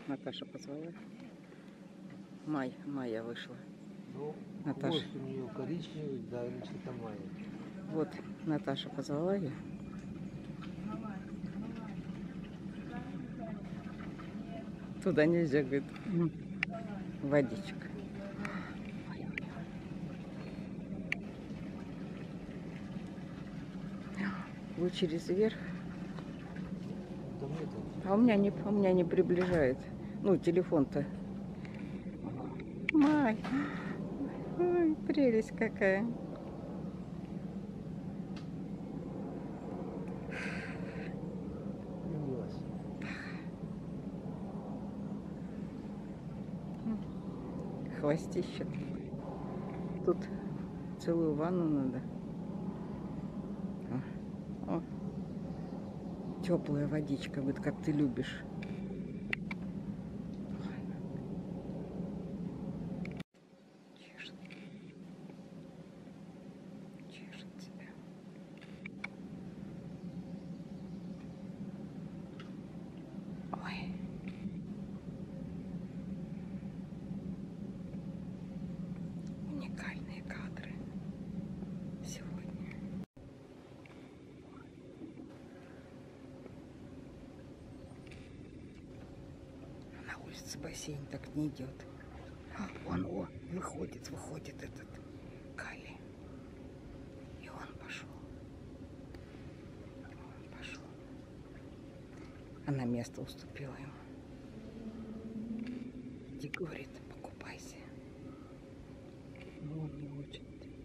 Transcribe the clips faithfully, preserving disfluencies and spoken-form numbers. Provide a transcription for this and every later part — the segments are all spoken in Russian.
Наташа позвала. Май, Майя вышла. Ну, Наташа. хвост у нее коричневый, да, значит, это Майя. Вот Наташа позвала ее. Туда нельзя, говорит. Водичка. Вы через верх. Там это. А у меня не, у меня не приближает. Ну, телефон-то. Май. Ой, прелесть какая. Влюбилась. Хвостище. Тут целую ванну надо. О, о. Теплая водичка, вот как ты любишь. Чешет. Чешет тебя. Ой. Уникальные кадры сегодня. На улице бассейн так не идет. Он, о, выходит, выходит этот Кали. И он пошел. Он пошел. Она место уступила ему. Иди, говорит, покупайся. Но он не хочет.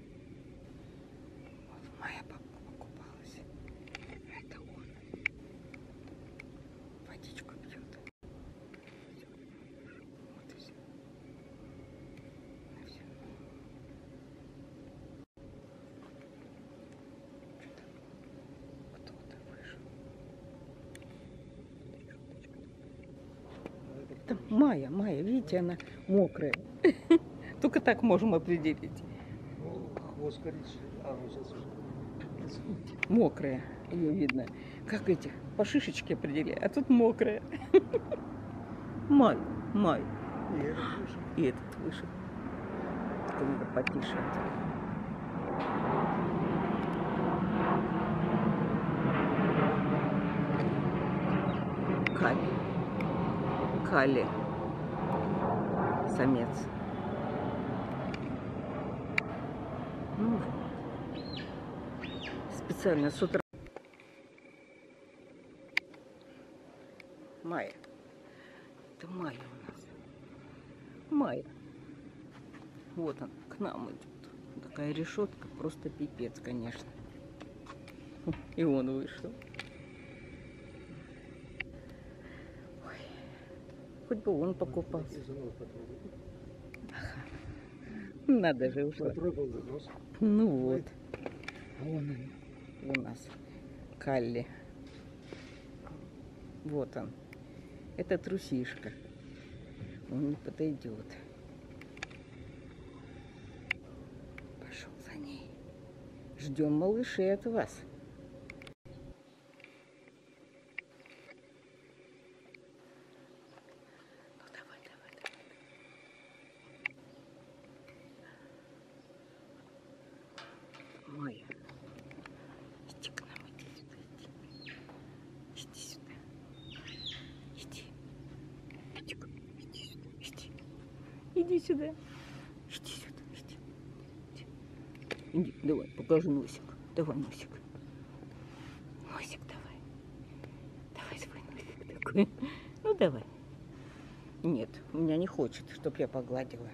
Вот Майя покупалась. Это он. Водичку пьет. Вот и все. Ну, все. Что-то кто-то вышел. Это Майя, Майя, видите, она мокрая. Только так можем определить. Ну, хвост коричневый. А, ну сейчас уже. Мокрая, ее видно. Как этих по шишечке определяют, а тут мокрая. Май, май. И этот вышел. И этот вышел. Только надо потише. Кали. Кали. Самец. Ну, специально с утра. Майя. Это Майя у нас. Майя. Вот он к нам идет. Такая решетка, просто пипец, конечно. И он вышел. Ой. Хоть бы он покупался. Ага. Надо же ушла. Потрогал за нос. Ну вот. Вон он у нас. Калли. Вот он. Это трусишка. Он не подойдет. Пошел за ней. Ждем малышей от вас. Ну давай, давай, давай. Майя. Иди к нам, иди сюда, иди. Иди сюда. Иди. Иди, иди сюда, иди. Иди сюда. Иди сюда, иди. Иди. Иди, давай, покажи носик. Давай носик. Носик давай. Давай свой носик такой. Ну давай. Нет, у меня не хочет, чтоб я погладила.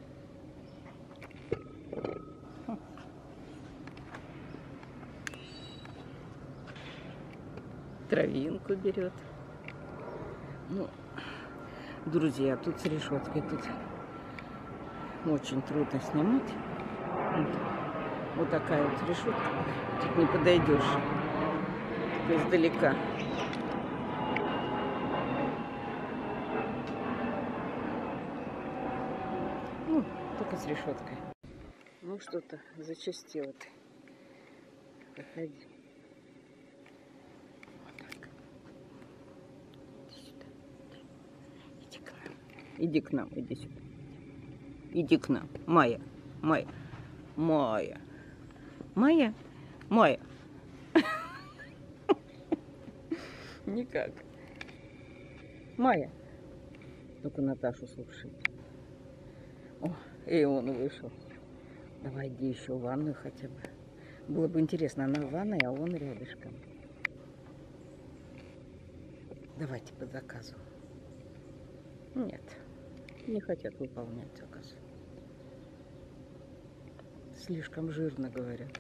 Травинку берет. Ну, друзья, тут с решеткой тут очень трудно снимать. Вот, вот такая вот решетка. Тут не подойдешь. Только издалека. Ну, только с решеткой. Ну что-то зачастило ты. Проходи. Вот так. Иди сюда. Иди. Иди к нам, иди сюда. Иди к нам. Майя, Майя, Майя, Майя, Майя. Никак. Майя. Только Наташу слушай. О, и он вышел. Давай иди еще в ванную хотя бы. Было бы интересно, она в ванной, а он рядышком. Давайте по заказу. Нет, не хотят выполнять заказ. Слишком жирно, говорят.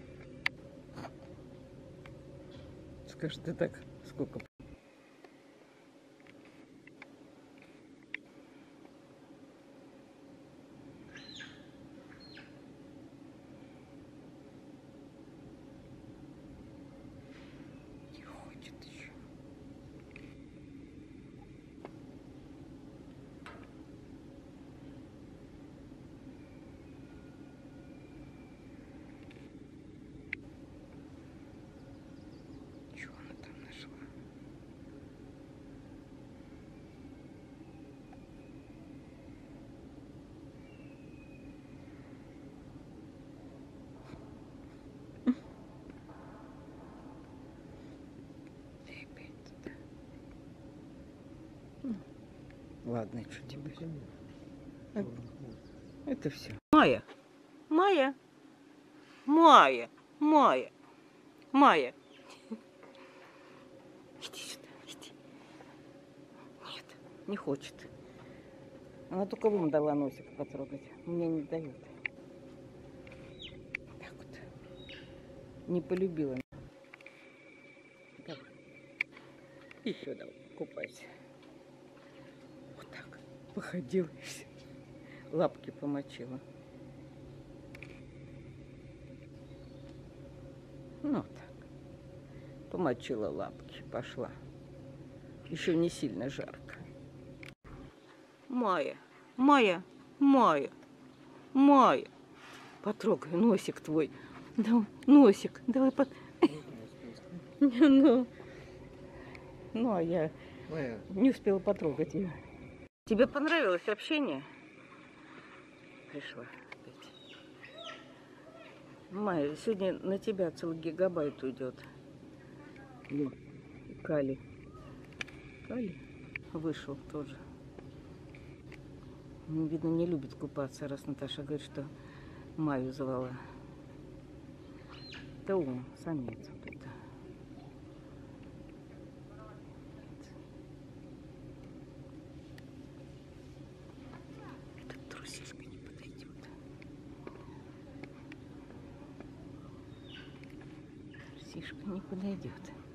Скажи, ты так сколько? Не хочет еще. Чего она там нашла? И опять туда. Ну, ладно, что тебе? Это, это все. Майя, Майя, Майя, Майя, Майя. Иди сюда, иди. Нет, не хочет. Она только вам дала носик потрогать. Мне не дает. Так вот. Не полюбила. Давай. Еще давай, купайся. Вот так. Походила и все. Лапки помочила. Ну вот так. Помочила лапки. Пошла. Еще не сильно жарко. Майя, Майя, Майя, Майя. Потрогай носик твой. Да, носик. Давай под... Ну, ну, а я Майя. не успела потрогать ее. Тебе понравилось общение? Пришла опять. Майя, сегодня на тебя целый гигабайт уйдет. Кали. Кали вышел тоже. Видно, не любит купаться, раз Наташа говорит, что Майю звала. Это он, самец вот это. Этот трусишка не подойдет. Трусишка не подойдет.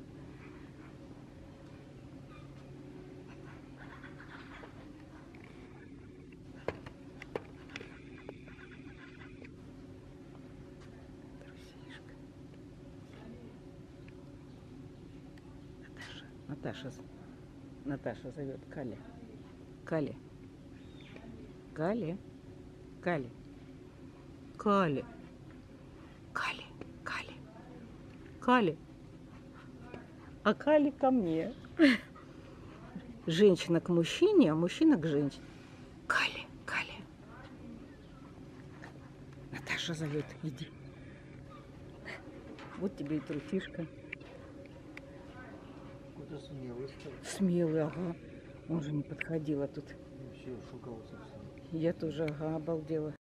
Наташа, Наташа зовет Кали. Кали. Кали. Кали. Кали. Кали. Кали. Кали. А Кали ко мне. Женщина к мужчине, а мужчина к женщине. Кали. Кали. Наташа зовет. Иди. Вот тебе и трусишка. Какой-то смелый стал. Смелый, ага. Он же не подходил, а тут. Вообще шукал совсем. Я тоже, ага, обалдела.